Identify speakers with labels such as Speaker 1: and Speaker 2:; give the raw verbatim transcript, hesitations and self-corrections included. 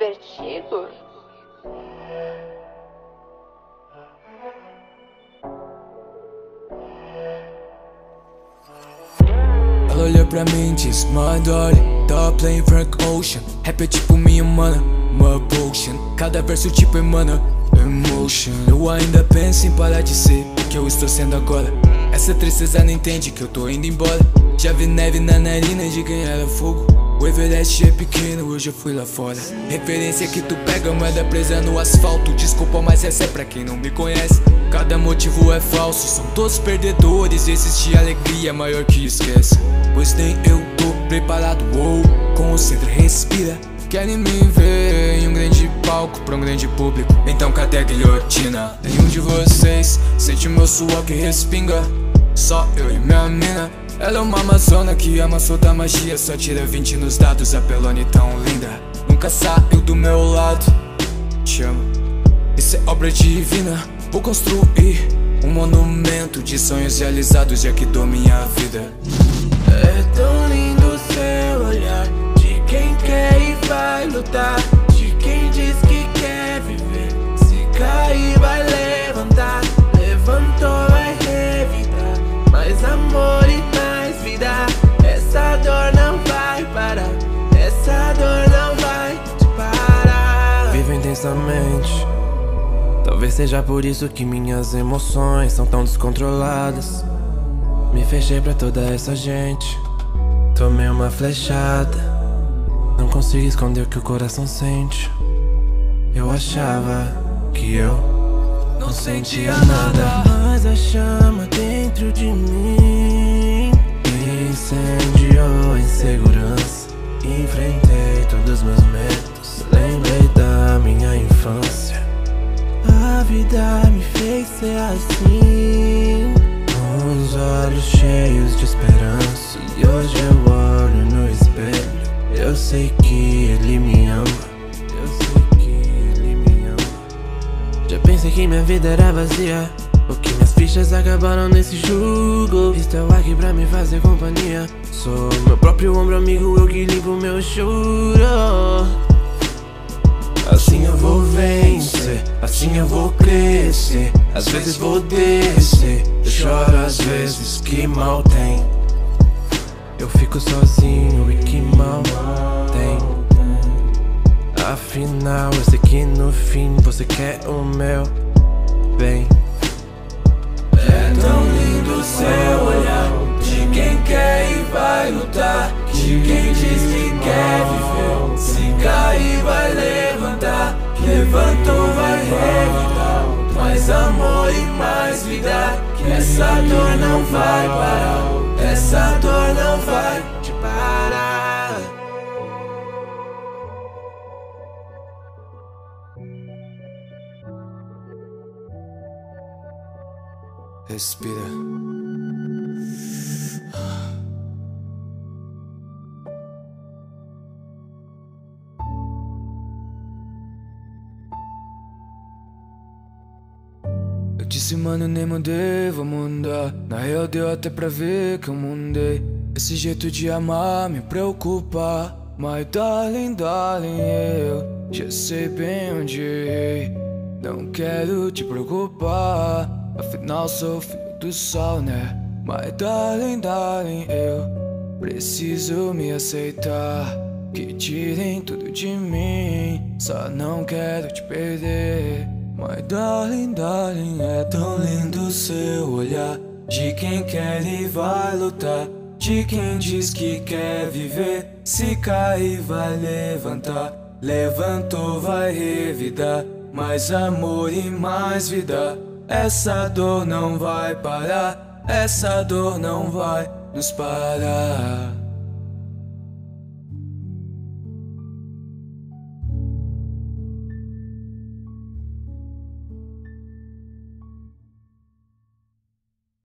Speaker 1: divertido?
Speaker 2: Ela olhou pra mim e disse: My darling, tava playing Frank Ocean. Rap é tipo minha mana, uma potion. Cada verso tipo emana emotion. Eu ainda penso em parar de ser o que eu estou sendo agora. Essa tristeza não entende que eu tô indo embora. Já vi neve na narina de quem era fogo. O Everest é pequeno, eu já fui lá fora. Referência que tu pega, moeda presa no asfalto. Desculpa, mas essa é pra quem não me conhece. Cada motivo é falso, são todos perdedores. Existe alegria maior que esquece. Pois nem eu tô preparado, ou concentra, respira. Querem me ver em um grande palco pra um grande público. Então cadê a guilhotina? Nenhum de vocês sente meu suor que respinga. Só eu e minha mina. Ela é uma amazona que ama soltar magia. Só tira vinte nos dados, a Pelone tão linda. Nunca saiu do meu lado. Te amo, isso é obra divina. Vou construir um monumento de sonhos realizados, já que dou minha vida.
Speaker 3: É tão lindo o seu olhar, de quem quer e vai lutar, de quem diz que quer viver. Se cair vai levantar, levantou vai revidar. Mais amor e mais vida, essa dor não vai parar, essa dor não vai te parar. Vivo intensamente, talvez seja por isso que minhas emoções são tão descontroladas. Me fechei pra toda essa gente, tomei uma flechada. Não consigo esconder o que o coração sente. Eu achava que eu não sentia nada, mas a chama dentro de mim me incendiou a insegurança. Enfrentei todos os meus medos, lembrei da minha infância. A vida me fez ser assim, com os olhos cheios de esperança. E hoje eu olho no espelho, eu sei que ele me ama, eu sei que ele me ama. Já pensei que minha vida era vazia, ou que minhas fichas acabaram nesse jogo. Estou aqui pra me fazer companhia, sou meu próprio ombro amigo, eu que limpo meu choro. Assim eu vou vencer, assim eu vou crescer. Às vezes vou descer, eu choro às vezes, que mal tem. Eu fico sozinho e que mal tem. Afinal eu sei que no fim você quer o meu bem. É tão lindo o seu olhar, de quem quer e vai lutar, de quem diz que quer viver. Se cair vai levantar, levantou vai revidar. Mais amor e mais vida, essa dor não vai parar, essa dor não vai te parar.
Speaker 2: Respira. Eu disse, mano, nem mudei, vou mudar. Na real deu até pra ver que eu mudei. Esse jeito de amar me preocupa. Mas darling, darling, eu já sei bem onde errei. Não quero te preocupar, afinal sou filho do sol, né? Mas darling, darling, eu preciso me aceitar. Que tirem tudo de mim, só não quero te perder. My darling, darling, é tão lindo seu olhar, de quem quer e vai lutar, de quem diz que quer viver. Se cair vai levantar, levantou vai revidar. Mais amor e mais vida, essa dor não vai parar, essa dor não vai nos parar.